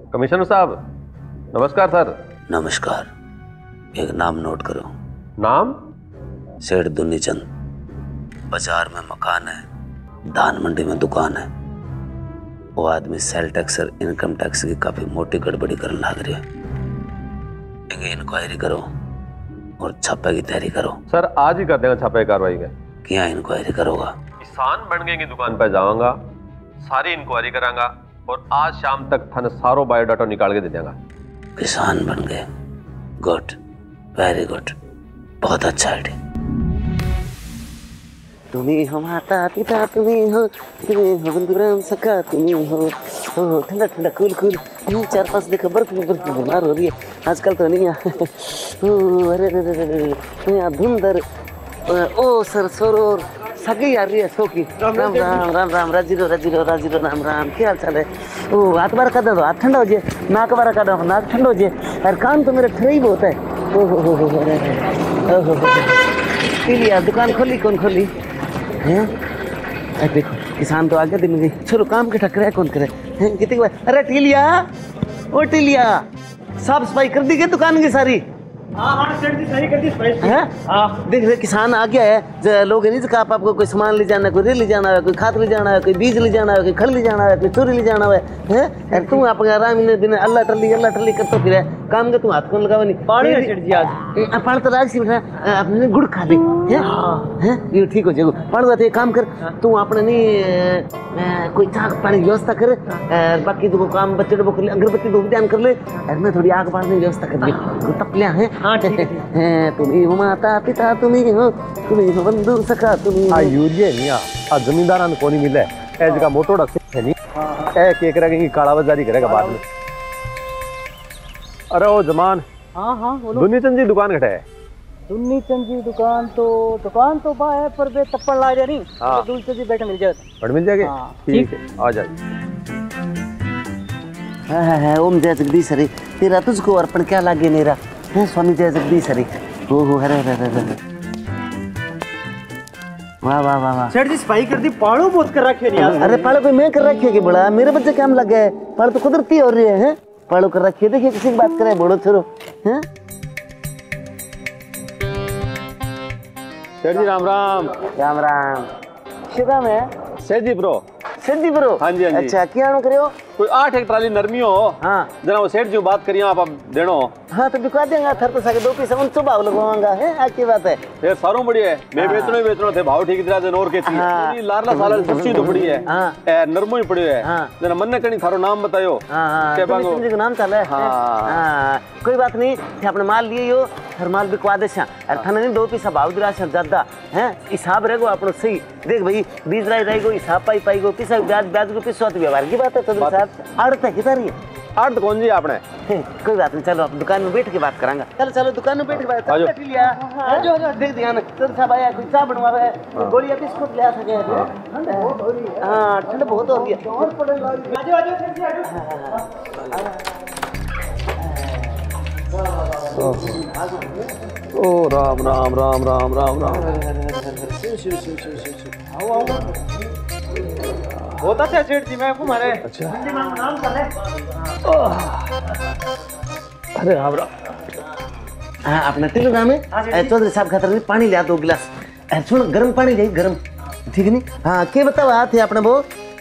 Commissioner साहब नमस्कार sir. नमस्कार। एक नाम नोट करो। नाम? सेठ दुन्नीचंद। बाजार में मकान है, धान मंडी में दुकान है। वो आदमी सेल टैक्स और इनकम टैक्स की काफी मोटी गड़बड़ी करने लग रही है। इनकी इंक्वायरी करो और छापे की तैयारी करो। सर आज ही कर देगा छापे कार्रवाई के। क्या इंक्वायरी करोगा? किसान बनगे की दुकान पर जाऊंगा, सारी इंक्वायरी करांगा और आज शाम तक थाने सारो बायोडाटा निकाल के दे देगा। किसान बन गए, गुड, वेरी गुड, बहुत अच्छा आइडिया। तुम्ही हो माता पिता, तुम्ही हो बंधुराम सखा, तुम्ही हो ठंडा ठंडा कूल कूल। 4-5 देखो बर्फ बीमार हो रही है आजकल तो नहीं। अरे धुंधर ओ सर सरोर सगी आ रही है सोकी। राम राम राम राम राजीरो राजीरो राजीरो राम राम। क्या हाल चाल है? ओ हाथ बार का दो, हाथ ठंडा हो जाए, नाक बार का दो, नाक ठंडा हो जाए। और काम तो मेरा ठरे ही बहुत है। लिया दुकान खोली, कौन खोली है? देखो किसान तो आगे दिन में चलो काम के टकरे कौन करे हैं? कितनी बार अरे टीलिया, ओ टीलिया साफ सफाई कर दी क्या दुकान की सारी? हाँ सेठ जी सही कर दी सफाई। हाँ देख रहे किसान आ गया है। लोग नहीं कहा आपको कोई सामान ले जाना है, कोई रेल ले जाना है, कोई खाद ले जाना है, कोई बीज ले जाना है, कोई खल ले जाना है, कोई चोरी ले जाना है। तू आप आराम दिन अल्लाह टल्ली करते फिर काम के तू हाथ कौन लगावा नहीं। पानी है सेठ जी आज पानी तो राज सी अपने गुड़ खा ली है ये ठीक हो जाएगा। पानी बात एक काम कर, तू अपने नहीं कोई चाक पानी की व्यवस्था कर। बाकी तो काम बच्चे को कर ले, अगरबत्ती तो ध्यान कर ले। मैं थोड़ी आग बांधने की व्यवस्था कर दी। तपलिया है तुम्ही हो माता पिता, तुम्ही हो बंधु सखा, तुम्ही आ यूरिया नहीं आ जमींदार को नहीं मिले ए जगह मोटोड़ा है नहीं ए के करेगा काला बाजारी करेगा बाद में। अरे ओ जमान। हाँ हाँ बोलो। दुन्नीचंद जी दुकान घटे है? दुन्नीचंद जी दुकान तो बा है पर बे तप्पड़ ला जा नहीं। हाँ। दुन्नीचंद जी बैठे मिल जाए बड़ मिल जाएगी। हाँ, ठीक है आ जाए। है ओम जय जगदीश हरे। तेरा तुझको अर्पण क्या लागे मेरा है स्वामी जय जगदीश हरे। हो हरे हरे। वाह वाह वाह वाह। सेठ जी सफाई कर दी, पाड़ो बहुत कर रखे नहीं। अरे पाड़ो कोई मैं कर रखी है कि बड़ा मेरे बच्चे काम लग गए। पाड़ो तो कुदरती हो रही है पाड़ो कर रखी है। देखिए किसी की बात करे बड़ो छोरो हैं। सेठ जी राम राम। राम राम। शिवा में सेठ जी ब्रो। सेठ जी ब्रो। हाँ जी हाँ जी। अच्छा क्या आनो करियो? कोई 8 एक ट्राली नरमी हो। हाँ जना वो सेठ जी बात करिए आप देनो। हाँ तो बिकवा देंगे थर तो सके 2 पैसा उन तो भाव लगवाऊंगा है। आज की बात है यार सारों बढ़िया है। मैं बेचनो थे भाव ठीक दिला देन और के हाँ। थी लारला साला सच्ची तो बड़ी है। हाँ। ए नरमो ही पड़ियो है। हाँ। जना मन ने कणी थारो नाम बतायो। हाँ के बांगो जी का नाम चल है। हाँ कोई बात नहीं थे अपने माल लिए हो हर माल बिकवा दे छा। और थाने नहीं 2 पैसा भाव दिला छा ज्यादा हैं हिसाब रहेगो अपनो सही। देख भाई बीज राई रहेगो हिसाब पाई गो पिसा ब्याज को पिसवा तो व्यवहार की बात है। तो साथ आड़त है किधर है? आड़त कौन जी आपने? कोई बात नहीं चलो दुकान में बैठ के बात करांगा। चलो दुकान में बैठ के बात कर लिया। जो देख दिया ना तो साहब आया कोई चाय बनवावे गोलियां बिस्कुट ले आ सके। हां ठंड बहुत हो रही है। आजो सेठ जी आजो। ओ राम राम राम राम राम राम। आओ बहुत अच्छा सेठ जी मैं हमारे। अच्छा नाम कर ले। अरे राम राम। हाँ अपना तेलु नाम है चौधरी साहब खातर नहीं पानी लिया 2 गिलास। सुन गर्म पानी ले गर्म ठीक नहीं। हाँ के बताओ आ थे अपने वो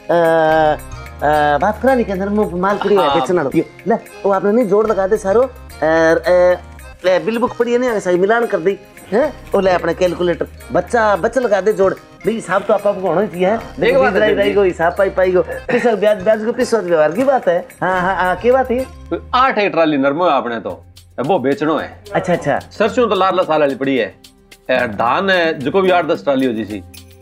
बात करानी के अंदर माल पड़ी है बेचना ले वो आपने नहीं जोड़ लगा दे सारो। बिल बुक पड़ी है नहीं सही मिलान कर दी है। वो ले अपना कैलकुलेटर बच्चा लगा दे जोड़ भाई हिसाब तो आपको होना ही चाहिए। देखो रहेगो हिसाब पाई गो पिसा ब्याज को पिसवा व्यवहार की बात है। हाँ की बात है? 8 एक ट्राली नरमो है आपने तो वो बेचनो है। अच्छा सरसों तो लारला साल वाली पड़ी है। धान है जो भी 8-10 ट्राली हो जी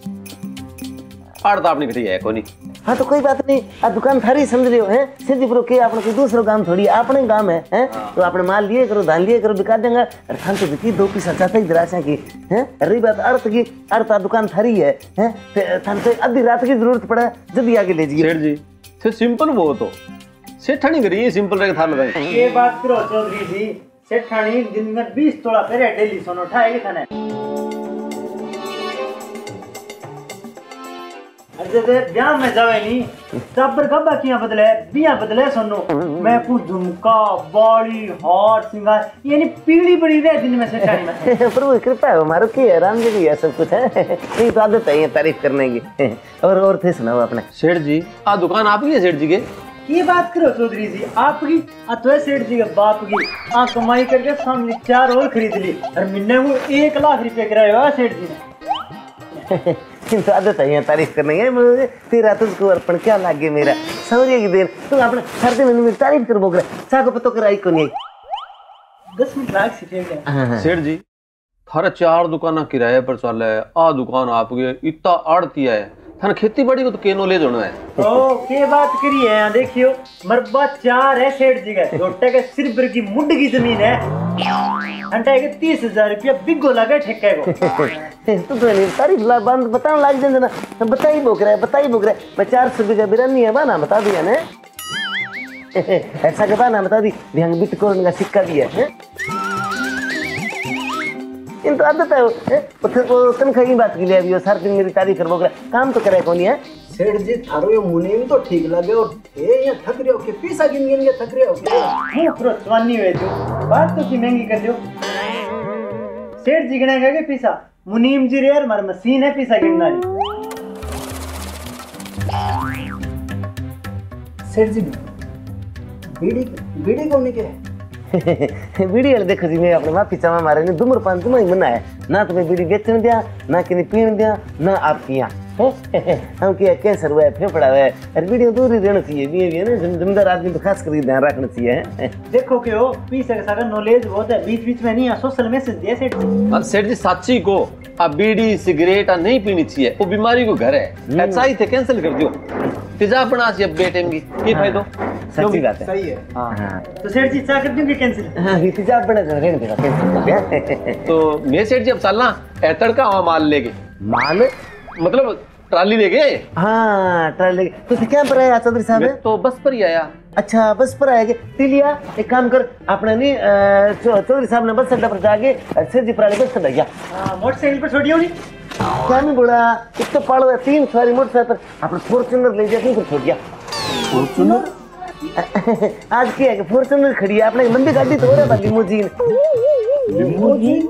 आड़त आपने घटी है कोनी। हाँ तो कोई बात नहीं आ दुकान थारी समझ रहे हो है सिद्धि प्रो के आपने कोई दूसरा काम थोड़ी अपने काम है तो अपने माल लिए करो धान लिए करो बिका देंगे। अरे थान तो बिकी 2 पैसा चाहते ही दिलासा की है। रही बात अर्थ की अर्थ दुकान थारी है थान तो आधी रात की जरूरत पड़े जल्दी आगे ले जाइए। सेठ जी से सिंपल वो तो सेठानी करिए सिंपल रहे थान लगा ये बात करो चौधरी जी। सेठानी दिन में 20 तोड़ा करे डेली सोनो उठाएगी थाने। अरे ब्याह में जावे नहीं तबर कब बाकियां बदले बिया बदले सुनो मैं को झुमका बाली हार सिंगार यानी पीढ़ी बड़ी रहे दिन में से टाइम में प्रभु कृपा है हमारो की राम जी की सब कुछ है नहीं तो आदत है ये तारीफ करने की और थे सुनाओ अपने सेठ जी आ दुकान आपकी है सेठ जी के ये बात करो चौधरी जी आपकी तो सेठ जी के बाप की कमाई करके सामने 4 और खरीद ली और मैंने वो 1 लाख रुपए कराया हुआ सेठ जी ने तो आदत है तारीफ करने है मुझे तेरा तुझको अर्पण क्या लागे मेरा सौर्य की देर तू अपने सर्दी में मेरी तारीफ कर बोकरा चाको पतो कराई को नहीं 10 मिनट लाख सीखेगा सेठ जी थारा 4 दुकाना किराए पर चल है आ दुकान आपके इतना आड़ती है थाना खेती बाड़ी को तो के नॉलेज होना है ओ के बात करी है यहाँ देखियो मरबा 4 है सेठ जी का रोटे के सिर पर की मुंड की जमीन है घंटे के 30,000 रुपया बिगो लगे ठेके को तू तो नहीं तारीफ ला बंद बताने लाग जाने ना बताई बोक रहा है मैं 400 बीघा बिरानी है बाना बता दिया ने ऐसा के बाना बता दी ध्यान बिटकॉइन का सिक्का भी है इन तो आदत है वो तनख्वाह की बात के लिए अभी सारे दिन मेरी तारीफ कर बोक काम तो करे कौन है सेठ जी थारो ये मुने में तो ठीक लगे और थे या थक रहे हो के पैसा गिन गिन के थक रहे हो के मुंह पूरा स्वानी हुए जो बात तो की महंगी कर दियो सेठ जी गिनेगा के पैसा मुनीम जी रे यार मार मशीन है पैसा गिनना सेठ जी बीड़ी कौन के बीड़ी वाले देखो जी मैं अपने माफी चावा मारे ने धूम्रपान तुम्हें मना है ना तुम्हें बीड़ी बेचने दिया ना किन्हीं पीने दिया ना आप किया हम क्या कैंसर हुआ है फेफड़ा हुआ है और बीड़ी दूर ही रहना चाहिए भी ना जिम्मेदार आदमी तो खास कर ध्यान रखना चाहिए देखो कि हो पीछे का सारा नॉलेज बहुत है बीच बीच में नहीं सोशल मैसेज दिया सेठ जी साची को अब बीड़ी सिगरेट नहीं पीनी चाहिए वो बीमारी को घर है ऐसा ही थे कैंसिल कर दियो पिज्जा बना सी अब बेटे की फायदो सच्ची बात है सही है हां तो सेठ जी चाह कर दूंगी कैंसिल हां पिज्जा बना रहने देगा कैंसिल तो मैं सेठ जी अब चलना एतड़ का माल लेके माल मतलब ट्राली लेके हाँ ट्राली लेके तो क्या पर आया चौधरी साहब तो बस पर ही आया अच्छा बस पर आएगा तिलिया एक काम कर अपने नहीं चौधरी साहब ने बस अड्डा पर जाके सेठ जी पर बस अड्डा गया मोटरसाइकिल पर छोड़ियो नहीं क्या नहीं बोला एक तो पाड़ो है 3 सवारी मोटरसाइकिल पर अपने फॉर्च्यूनर ले जाके फिर छोड़ गया फॉर्च्यूनर आज क्या है कि फॉर्च्यूनर खड़ी है अपने लंबी गाड़ी तो हो रहा है लिमोजीन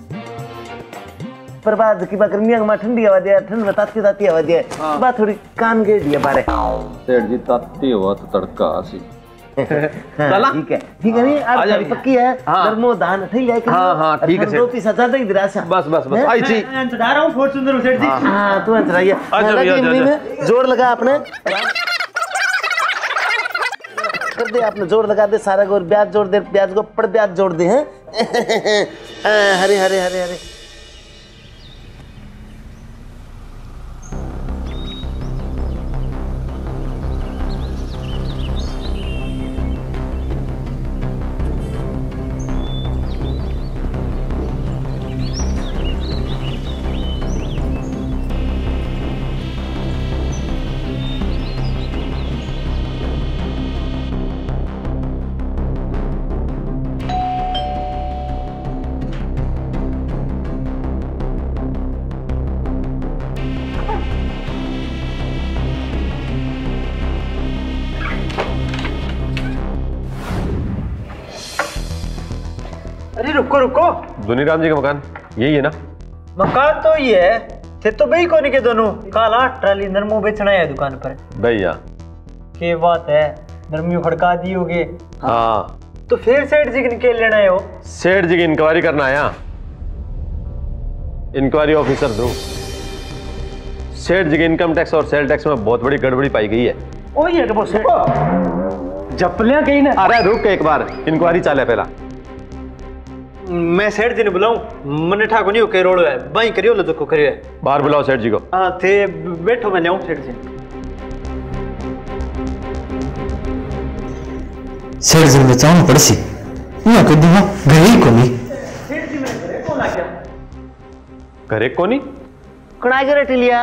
पर बाद की बात गर्मियां में ठंडी हवा दे ठंड में ताती हवा दे बात थोड़ी कान के दिया बारे सेठ जी ताती हवा तो तड़का आसी चला ठीक है नहीं आज सारी पक्की है गर्मो दान થઈ જાય કે हां ठीक है दो पीस ज्यादा ही दिरासा बस आई थी चढ़ा रहा हूं फॉर्च्यूनर सेठ जी हां तू चढ़ाइए जोर लगा आपने कर दे आपने जोर लगा दे सारा को ब्याज जोड़ दे ब्याज को पड़ ब्याज जोड़ दे हैं हरे हरे हरे हरे अरे रुको दुनीराम जी का मकान यही है ना मकान तो ये है थे तो भाई कोनी के दोनों काला ट्राली नरमो बेचना है दुकान पर भैया के बात है नरमियों खड़का दी होगे हाँ तो फिर सेठ जी के लेना है वो सेठ जी की इंक्वायरी करना आया इंक्वायरी ऑफिसर ध्रुव सेठ जी के इनकम टैक्स और सेल टैक्स में बहुत बड़ी गड़बड़ी पाई गई है वही है कि वो सेठ जपलियां कहीं ना अरे रुक एक बार इंक्वायरी चाले पहला मैं सेठ जी ने बुलाऊं मने ठाको नहीं के रोड है बाई करियो लो को करियो बाहर बुलाओ सेठ जी को हां थे बैठो मैं लाऊं सेठ जी सेठ जी ने चाहूं पड़सी या कर दूंगा घरे को नहीं सेठ जी मेरे घरे कौन आ गया घरे कोनी कौन आ गया टिलिया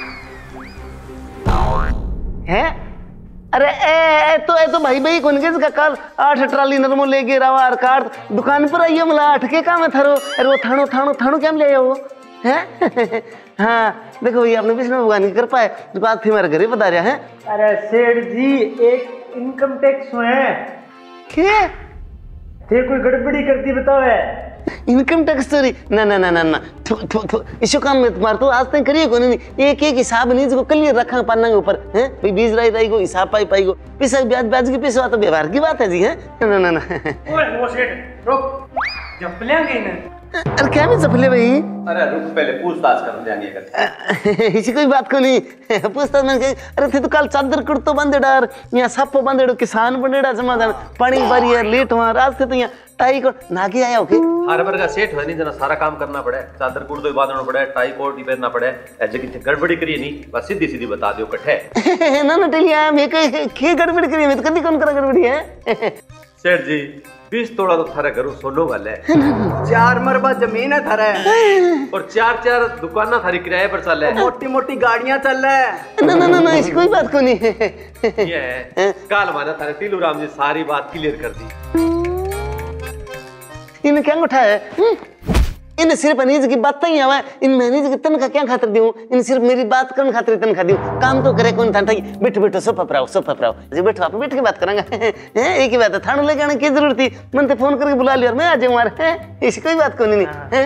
है अरे ए तो भाई कौन के का कल 8 ट्राली नरमो लेके रवा और कार दुकान पर आइए मला 8 के काम है थारो अरे वो थानो क्या ले आयो है हाँ देखो ये आपने विष्णु भगवान की कृपा है, जो बात थी हमारे घर ही बता रहा है। अरे सेठ जी एक इनकम टैक्स है क्या थे, कोई गड़बड़ी करती बताओ है इनकम टैक्स चोरी? ना ना ना ना ना इसो काम में तुम्हारे तो आज तक करिए को नहीं, एक एक हिसाब नहीं जो कल रखा पन्ना के ऊपर है भाई, बीज राई राई को हिसाब पाई पाई को पैसा ब्याज ब्याज की पैसा तो व्यवहार की बात है जी है। ना ना ना ओए वो सेठ रुक जब लेंगे ना। अरे क्या में चपले भाई? अरे रुक पहले पूछताछ कर देंगे। इसी कोई बात को नहीं पूछताछ में अरे थे तो कल चादर कुर्तो बंदे डार यहाँ सापो बंदे किसान बनेड़ा समाधान पानी बारी है लेट वहां रात थे तो यहाँ टाई को नाके आया ओके हर बार का सेठ है नहीं जना सारा काम करना पड़े, चादर कुर्तो बांधना पड़े, टाई कोट ही पहनना पड़े, ऐसे कितने गड़बड़ी करिए नहीं बस सीधी सीधी बता दो कट्ठे। ना ना टेलिया मैं के गड़बड़ी करी मैं तो कदी कौन करा गड़बड़ी है। सेठ जी 20 तोड़ा तो थारे घरों सोनो वाले 4 मरबा जमीन है थारे और 4 दुकाना थारी किराए पर चल है, मोटी मोटी गाड़ियां चल रहे। ना ना ना ना ऐसी कोई बात को नहीं ये है काल माना थारे तीलू राम जी सारी बात क्लियर कर दी। इन्हें क्या उठाया है? इन्हें सिर्फ अनीज की बात ही आवा, इन अनीज की तनखा क्या खातिर दूं? इन सिर्फ मेरी बात करने खातिर तनखा दूं, काम तो करे कौन था? बैठो बैठो सोफा पर आओ जी, बैठो आप बैठ के बात करेंगे। एक ही बात है, थाने लेके आने की जरूरत थी, मन तो फोन करके बुला लिया और मैं आ जाऊँ मारे, ऐसी कोई बात को नहीं है।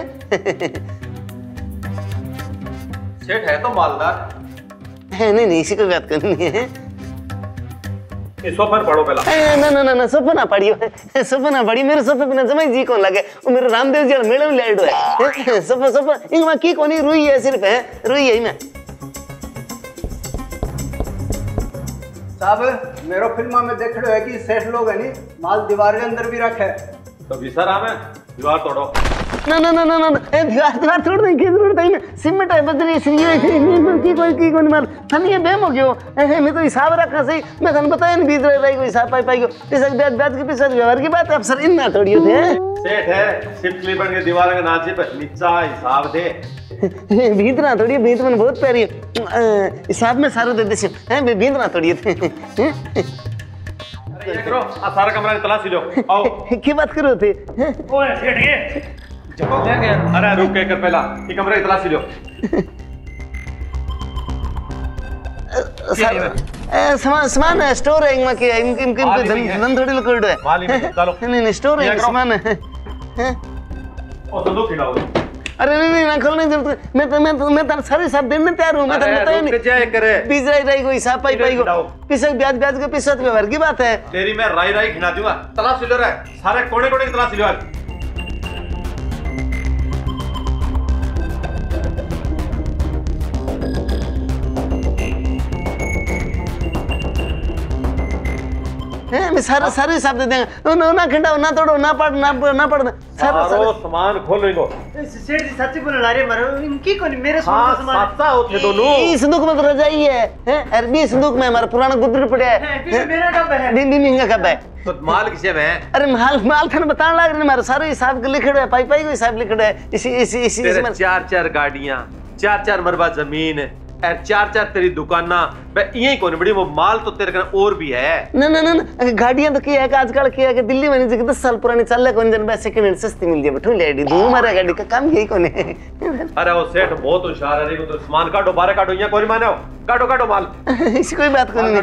सेठ है तो मालदार है नहीं ऐसी कोई बात को नहीं है। सोफा पर पढ़ो पहला। ना ना ना ना सोफा ना पढ़ियो, सोफा ना पढ़ी मेरे सोफे पे ना जमाई जी कौन लगे, वो मेरे रामदेव जी मेले में लाइड है। सोफा सोफा इनमें की कोनी रुई है, सिर्फ है रुई है मैं। साहब मेरो फिल्मा में देख रहे हो है कि सेठ लोग है नहीं माल दीवार के अंदर भी रखे तो विसराम है दीवार तोड़ो। ना ना ना ना ना दीवार तोड़ने की जरूरत है, सीमेंट है बजरी की कोई माल थाने ये बेम हो गयो। मैं तो हिसाब रखा सही, मैं थाने बताया नहीं बीज रही को हिसाब पाई पाई को पैसा ब्याज ब्याज के पैसा व्यवहार की बात है। अफसर इन ना तोड़ियो थे सेठ है सिर्फ स्लीपर के दीवार के नाचे पे नीचा हिसाब दे भीत ना तोड़िए, भीत मन बहुत प्यारी है, हिसाब में सारा दे देसी हैं भीत ना तोड़िए थे। ये करो सारा कमरा तलाशी लो आओ। की बात करो थे? ओए सेठ ये जब ले गया अरे रुक के कर पहला ये कमरे की तलाशी लो। सामान है स्टोर है इनमें के इनके धन थोड़ी लकोड़ है माल ही में चलो नहीं स्टोर है सामान है। और संदूक खिलाओ। अरे नहीं ना खोलने की जरूरत मैं तो सारे हिसाब देने तैयार हूँ। मैं तो बताया नहीं बीज राई को हिसाब पाई पाई को पैसा ब्याज ब्याज के पैसा तो व्यवहार की बात है। तेरी मैं राई खिला दूंगा, तलाशी लो रे सारे कोने कोने की तलाशी लो। मैं सारा सारे हिसाब दे देंगे, ना खंडा ना तोड़ो ना पढ़ ना पढ़ सारा सामान खोल लो। सेठ जी सच्ची बोल रहा है मारो इनकी कोनी मेरे हाँ, सामान साता होते दोनों। इस संदूक में तो रजाई है अरबी संदूक में हमारा पुराना गुदर पड़ा है। मेरा कब है? दिन महंगा कब है? तो माल किसे में है? अरे माल थाने बताने लग रहे हमारे सारे हिसाब के लिखे है, पाई पाई को हिसाब लिखे है। इसी 4 गाड़ियां 4 मरबा जमीन 4 तेरी दुकाना यही कौन बड़ी वो माल तो तेरे कने और भी है। ना ना ना गाड़ियां तो क्या है कि आजकल क्या है कि दिल्ली में नहीं 10 साल पुरानी चल रहा कौन जन सेकंड हैंड सस्ती मिल जाए बैठो ले आईडी दो मारा गाड़ी का काम यही कौन है। अरे वो सेठ बहुत होशियार है, तो सामान काटो बारे काटो यहाँ कोई मानो काटो माल इसकी कोई बात नहीं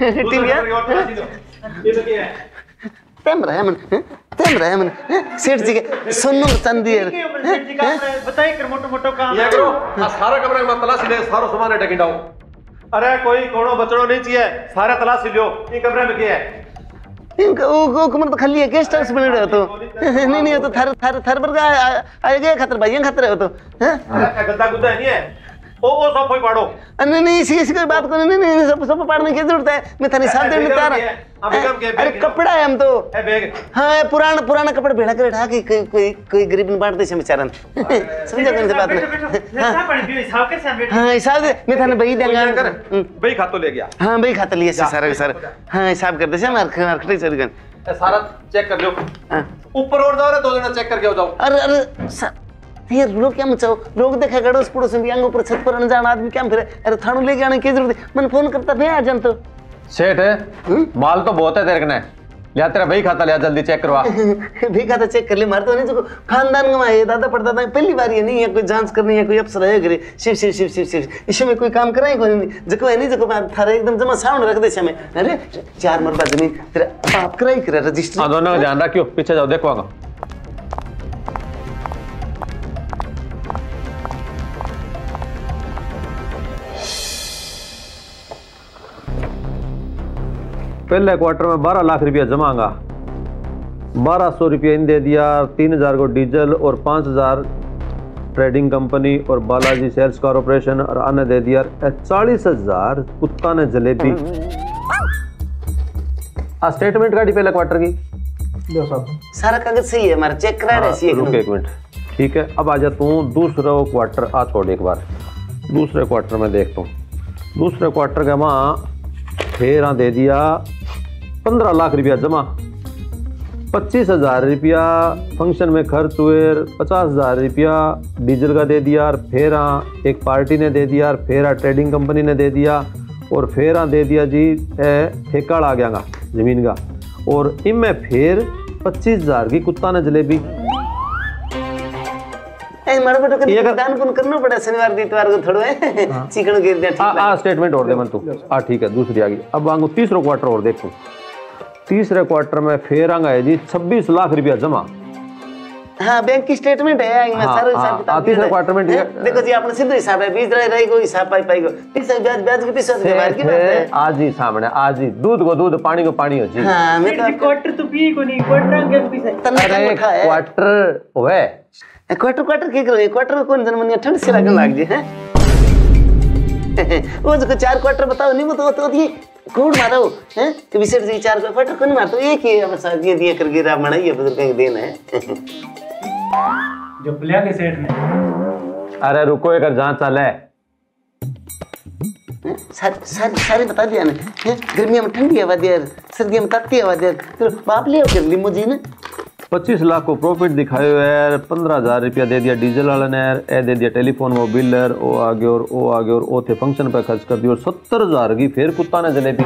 तेम रहा है मन सेठ जी के सोनू चांदी है बताइए कर मोटो मोटो काम ये करो सारा कमरे में तलाशी ले सारा सामान है टकिंडाओ। अरे कोई कोनो बचड़ो नहीं चाहिए, सारा तलाशी लो। ये कमरे में क्या है? इनका वो कमरा तो खाली है, गेस्ट हाउस बने रहे हो तो नहीं हो तो थर पर आएगा खतर भाई खतरे हो तो गद्दा गुद्दा नहीं है ओ सब कोई पाड़ो। नहीं इसी कोई बात को नहीं सब पाड़ने की जरूरत है। मैं थाने साथ देने तैयार अरे कपड़ा है हम तो हाँ पुराना कपड़ा भेड़ा कर ढा के कोई गरीब ने बांट दे बेचारा समझा कौन सी बात नहीं। हाँ हिसाब दे मैं थाने बही देंगे बही खातो ले गया। हाँ बही खाता लिया सारा हाँ हिसाब कर दे मार्केट चल गए सारा चेक कर लो ऊपर और जाओ 2 जना चेक करके जाओ। अरे ये लोग क्या मचाओ लोग देखा गड़ोस पड़ोस में भी ऊपर छत पर अनजान आदमी क्या फिर अरे थानू लेके आने की जरूरत है। मैंने फोन करता मैं आ जान तो सेठ माल तो बहुत है तेरे कने लिया तेरा भाई खाता लिया, जल्दी चेक करवा। भी खाता चेक कर ले, मार तो नहीं जो खानदान में है, दादा परदादा पहली बार ये नहीं है कोई जांच करनी है, कोई अफसर है करे शिव शिव शिव शिव शिव इसमें कोई काम कराए कोई नहीं, जको है नहीं जको थारा एकदम जमा साउंड रख दे छमे। अरे 4 मरबा जमीन तेरा बाप कराई करे रजिस्ट्री। हां दोनों का ध्यान रखियो, पीछे जाओ देखो आगा। पहले क्वार्टर में 12 लाख रुपया जमांगा, 1200 रुपया इन दे दिया, 3000 को डीजल और 5000 ट्रेडिंग कंपनी और बालाजी सेल्स कॉर्पोरेशन और अन्य दे दिया। 40,000 कुत्ता ने जलेबी। स्टेटमेंट काटी पहले क्वार्टर की। लो साहब सारा कागज सही है हमारा, चेक करा रहे सी। रुक एक मिनट, ठीक है। अब आ जा तू दूसरा क्वार्टर आ छोड़ एक बार, दूसरे क्वार्टर में देखता हूँ। दूसरे क्वार्टर का वहाँ फेरा दे दिया 15 लाख रुपया जमा, 25,000 रुपया फंक्शन में खर्च हुए, 50,000 रुपया डीजल का दे दिया, और फेरा एक पार्टी ने दे दिया, और फेरा ट्रेडिंग कंपनी ने दे दिया, और फेरा दे दिया जी ठेका आ गया जमीन का, और इनमें फिर 25,000 की कुत्ता ने जलेबी। माड़ा मोटा दान पुण्य करना पड़ा, शनिवार इतवार को थोड़ा है चिकन गिर दिया। स्टेटमेंट और दे मन तू। ठीक है, दूसरी आ गई। अब आऊँ तीसरा क्वार्टर और देखूँ। तीसरे क्वार्टर में फेर आंगा है जी 26 लाख रुपया जमा। हाँ बैंक की स्टेटमेंट है, सारा हिसाब किताब तीसरे क्वार्टर में देखो जी आपने सीधा हिसाब है, बीज रही को हिसाब पाई को पैसा ब्याज ब्याज के पैसा के बाहर की बात है। आज ही सामने, आज ही दूध को दूध पानी को पानी हो जी। हां मैं तो क्वार्टर तो पी को नहीं, क्वार्टर के पैसा। अरे क्वार्टर ओए क्वार्टर क्वार्टर के करो, क्वार्टर में कौन जनमनिया ठंड से लगने लग गई है। वो जो 4 क्वार्टर बताओ नहीं, वो तो ये कौन मारो हैं कि विशेष जी 4 क्वार्टर कौन मारता, एक ही अब साथ ये दिया कर गिरा मणाई बुजुर्ग का देना है। जो प्लेयर के सेट में। अरे रुको एक जांच चल है, सारे बता दिया ना। गर्मियों में ठंडी हवा दे, सर्दियों में ताती हवा दे, तो बाप ले कर लिमोजीन। 25 लाख को प्रॉफिट दिखाए यार, 15,000 रुपया दे दिया डीजल वाले ने, ए दे दिया टेलीफोन वो बिलर, ओ आगे और ओ आगे और ओ थे फंक्शन पे खर्च कर दिया, और 70,000 की फिर कुत्ता ने जलेबी।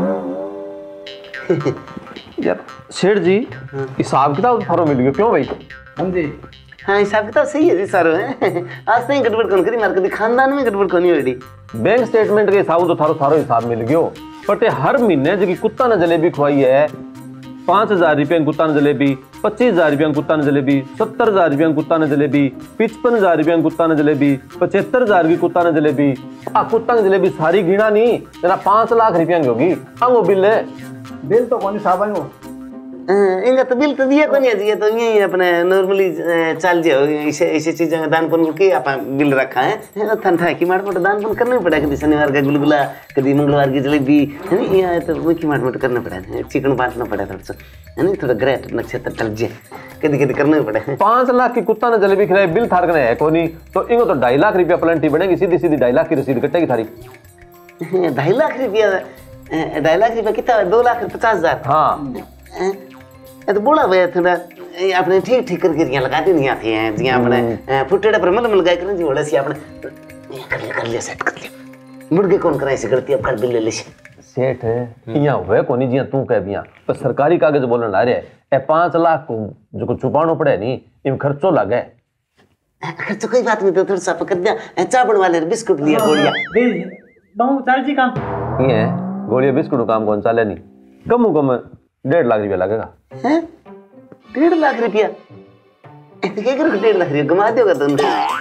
यार सेठ जी हिसाब किताब थारो मिल गयो क्यों भाई? हम जी हाँ हिसाब किताब सही है जी सारो है। आज तक गड़बड़ कौन करी मार के खानदान में गड़बड़ कोनी होड़ी। बैंक स्टेटमेंट के हिसाब तो थारो सारो हिसाब मिल गयो, बट हर महीने जो कुत्ता ने जलेबी खुआई है, 5,000 रुपया कुत्ता ने जलेबी, 25,000 रुपया कुत्ता ने जलेबी, 70,000 रुपया कुत्ता ने जलेबी, 55,000 रुपया कुत्ता ने जलेबी, 75,000 की कुत्ता ने जलेबी। आ कुत्ता ने जलेबी सारी गिना नहीं, जना 5 लाख रुपया की होगी। वो बिल है, बिल तो कौन साहब आयो इनका तो बिल तो दिया को नहीं है, तो ये अपने नॉर्मली चल जाओ ऐसे चीजें में दान पुण्य के आप बिल रखा है। ठंडा की माड़ मोटा दान पुण्य करना पड़ा, कभी शनिवार का गुलगुला, कभी मंगलवार की जलेबी है नहीं, यहाँ तो वो की माड़ मोटा करना पड़ा, चिकन बांटना पड़ा थोड़ा सा है नहीं, थोड़ा ग्रेट नक्षत्र टल जाए कभी कभी करना पड़ा। 5 लाख की कुत्ता ने जलेबी खिलाई, बिल थार है कोनी, तो इनको तो 2.5 लाख रुपया प्लेंटी बनेगी, सीधी सीधी 2.5 लाख की रसीद कटेगी थारी। 2.5 लाख रुपया, 2.5 लाख रुपया कितना, 2,50,000। हाँ तो बोला भैया थोड़ा अपने ठीक ठीक करके यहाँ लगाते नहीं आते हैं जी, अपने फुटेड़ा पर मतलब लगाए करें जी, बोला सी अपने कर लिया सेट कर लिया, मुर्गे कौन कराए से गलती अब कर बिल ले ले सेठ यहाँ हुए कोनी जी, तू कह बिया पर सरकारी कागज बोलने ला रहे है। 5 लाख को जो छुपानो पड़े नहीं, इन खर्चो लगे। खर्चो कोई बात नहीं, तो थोड़ा सा पकड़ दिया, चावल वाले बिस्कुट लिया, गोलियां बहु चल जी काम ये गोलियां बिस्कुट काम कौन चले नहीं, कम कम 1.5 लाख रुपया लगेगा। हैं 1.5 लाख रुपया, क्या करो 1.5 लाख रुपया घुमा दोगा तुम?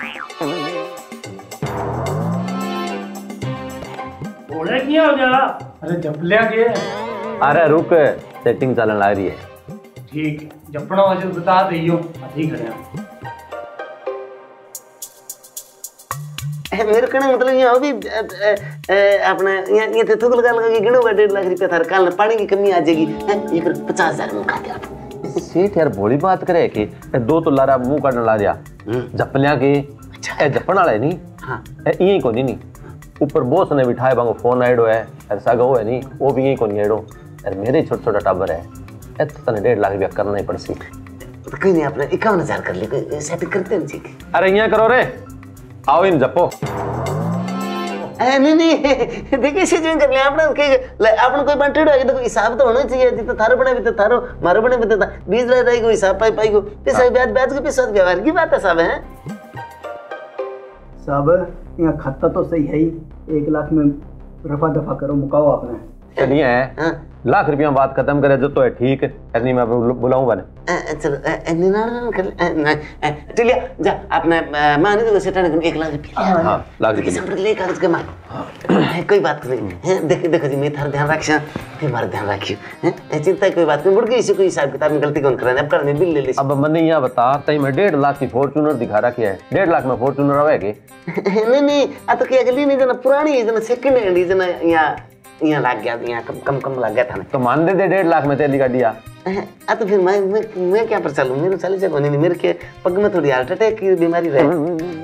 बोले क्या हो जा? अरे जपलिया के, अरे रुक सेटिंग चलने लग रही है। ठीक है जपना वजह बता दियो, ठीक है। मेरे कहने मतलब यहाँ भी अपने ये थे थोक लगा लगा के गिनो 1.5 लाख रुपया था, कल पानी की कमी आ जाएगी, ये फिर 50,000 मुँह खा दिया। सेठ यार भोली बात करे कि 2 तो लारा मुंह काटने ला रहा जपलिया के, जपन वाला है नहीं, हाँ यही को नहीं, ऊपर बॉस ने बिठाए बांगो फोन आइडो है, ऐसा गो है नहीं, वो भी यही को नहीं आइडो। यार मेरे छोटा छोटा टाबर है, तने 1.5 लाख रुपया करना ही पड़सी। तो कहीं नहीं, अपने 51,000 कर ले, सेटिंग करते हैं जी। अरे यहाँ करो रे, आओ इन जपो। नहीं नहीं देखिए इसे जो कर ले आपने कोई बांटेड़ो है देखो हिसाब तो होना चाहिए जितना थारो बने भी तो थारो मारो बने भी तो 20 रह जाएगा हिसाब पाई को पैसा ब्याज ब्याज के पैसा व्यवहार की बात है साहब है साहब यहाँ खाता तो सही है ही 1 लाख में रफा दफा करो मुकाओ आपने चलिए है लाख रुपया बात खत्म करे जो तो है ठीक है नहीं मैं बुलाऊं बने चलो निनान कर चलिए जा आपने मानी तो सेट 1 लाख रुपया हाँ लाख रुपया संपर्क ले कागज के मां कोई बात नहीं है देखो देखो जी मैं थार ध्यान रखियो फिर मार ध्यान रखियो है चिंता कोई बात नहीं मुड़ के इसे कोई हिसाब किताब में गलती कौन कराने अब करने बिल ले ले अब मैंने यहाँ बता तई मैं 1.5 लाख की फॉर्च्यूनर दिखा रखी है 1.5 लाख में फॉर्च्यूनर आवेगी नहीं आ तो क्या अगली नहीं जना पुरानी है जना सेकंड हैंड जना यहाँ लग गया यहाँ कम लग गया था तो मान दे 1.5 लाख में तेली गाड़ी आ तो फिर मैं क्या पर चलूं मेरे चले जाए नहीं मेरे के पग में थोड़ी हार्ट अटैक की बीमारी रहे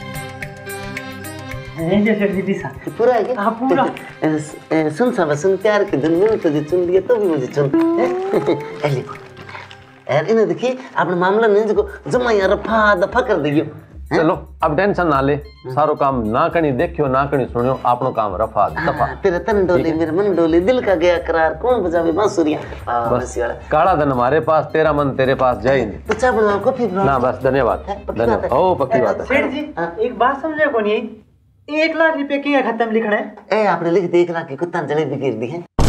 सेठ जी पैसा पूरा है क्या हाँ पूरा सुन साहब सुन प्यार के धुन में तुझे चुन लिया तो भी मुझे चुन एली यार इन्हें देखिए आपने मामला नहीं को जमा यार रफा दफा कर दियो चलो अब टेंशन ना ले सारो काम ना कनी देखियो ना कनी सुनियो आपनो काम रफा दफा तेरे तन डोले मेरे मन डोले दिल का गया करार कौन बजावे बांसुरिया बस काला धन हमारे पास तेरा मन तेरे पास जय हिंद तो चाय बनवाओ कॉफी बनाओ ना बस धन्यवाद धन्यवाद ओ पक्की बात है सेठ जी एक बात समझे को नहीं 1 लाख रुपए के खत्म लिखना है ए आपने लिख दे 1 लाख की कुत्ता जलेबी गिर दी है